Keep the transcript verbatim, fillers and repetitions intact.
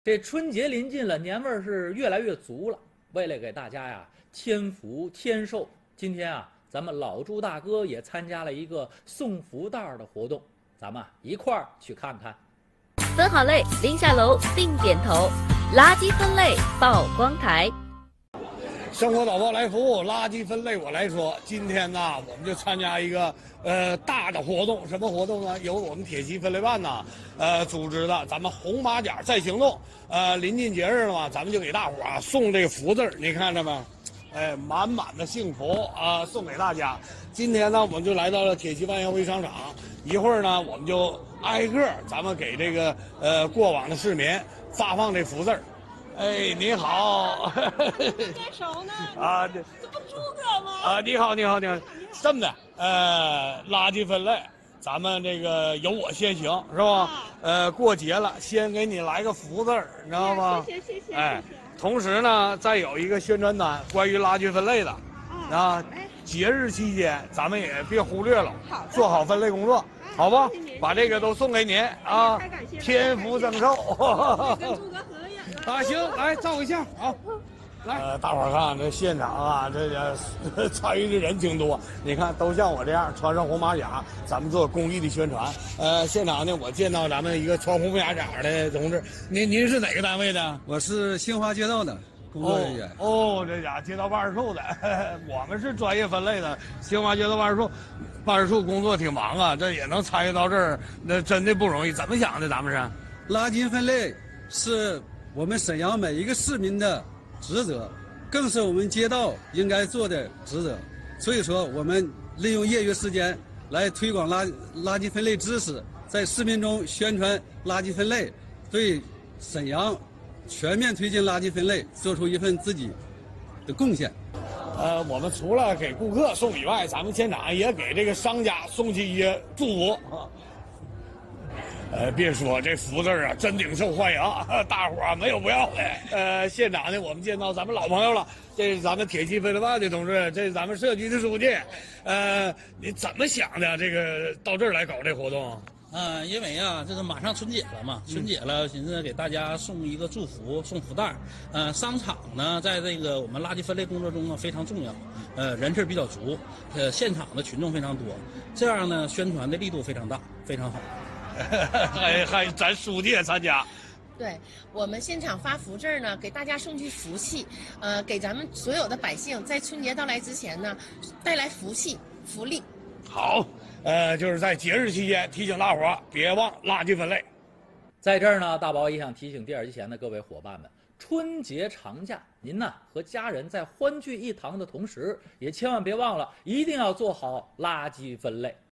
这春节临近了，年味儿是越来越足了。为了给大家呀添福添寿，今天啊，咱们老朱大哥也参加了一个送福袋的活动，咱们一块儿去看看。 分好类，拎下楼并点头，垃圾分类曝光台。 生活导报来服务，垃圾分类我来说。今天呢，我们就参加一个呃大的活动，什么活动呢？由我们铁西分类办呢，呃组织的咱们红马甲再行动。呃，临近节日了嘛，咱们就给大伙啊送这个福字，你看着没？哎，满满的幸福啊、呃，送给大家。今天呢，我们就来到了铁西万象汇商场，一会儿呢，我们就挨个咱们给这个呃过往的市民发放这福字。哎，你好， 干熟呢？ 啊，这这不诸葛吗？ 啊，你好，你好，你好，这么的，呃，垃圾分类，咱们这个由我先行，是吧？啊、呃，过节了，先给你来个福字儿，你知道吗？ 谢谢，谢谢。 哎，同时呢，再有一个宣传单，关于垃圾分类的，啊，啊节日期间咱们也别忽略了， 好， 做好分类工作，好吧？把这个都送给您啊，添福增寿。 跟诸葛合影了。 啊，行，来照一下，好。来，呃，大伙儿看这现场啊，这个参与的人挺多。你看，都像我这样穿上红马甲，咱们做公益的宣传。呃，现场呢，我见到咱们一个穿红马甲的同志，您您是哪个单位的？ 我是新华街道的工作人员。 哦，哦这家街道办事处的，呵呵我们是专业分类的。新华街道办事处，办事处工作挺忙啊，这也能参与到这儿，那真的不容易。怎么想的？咱们是垃圾分类是我们沈阳每一个市民的职责，更是我们街道应该做的职责。所以说，我们利用业余时间来推广垃垃圾分类知识，在市民中宣传垃圾分类，对沈阳全面推进垃圾分类做出一份自己的贡献。 呃，我们除了给顾客送以外，咱们现场也给这个商家送去一些祝福啊。呃，别说这福字啊，真挺受欢迎，大伙儿没有不要的。呃，现场呢，我们见到咱们老朋友了，这是咱们铁西分类办的同志，这是咱们社区的书记。呃，你怎么想的？这个到这儿来搞这活动？ 啊、呃，因为啊，这是马上春节了嘛，春节了，寻思给大家送一个祝福，送福袋。呃，商场呢，在这个我们垃圾分类工作中呢非常重要，呃，人气比较足，呃，现场的群众非常多，这样呢，宣传的力度非常大，非常好。 还还咱书记也参加。 对，我们现场发福字呢，给大家送去福气，呃，给咱们所有的百姓在春节到来之前呢，带来福气、福利。 好，呃，就是在节日期间提醒大伙儿别忘垃圾分类。 在这儿呢，大宝也想提醒电视机前的各位伙伴们，春节长假，您呢和家人在欢聚一堂的同时，也千万别忘了，一定要做好垃圾分类。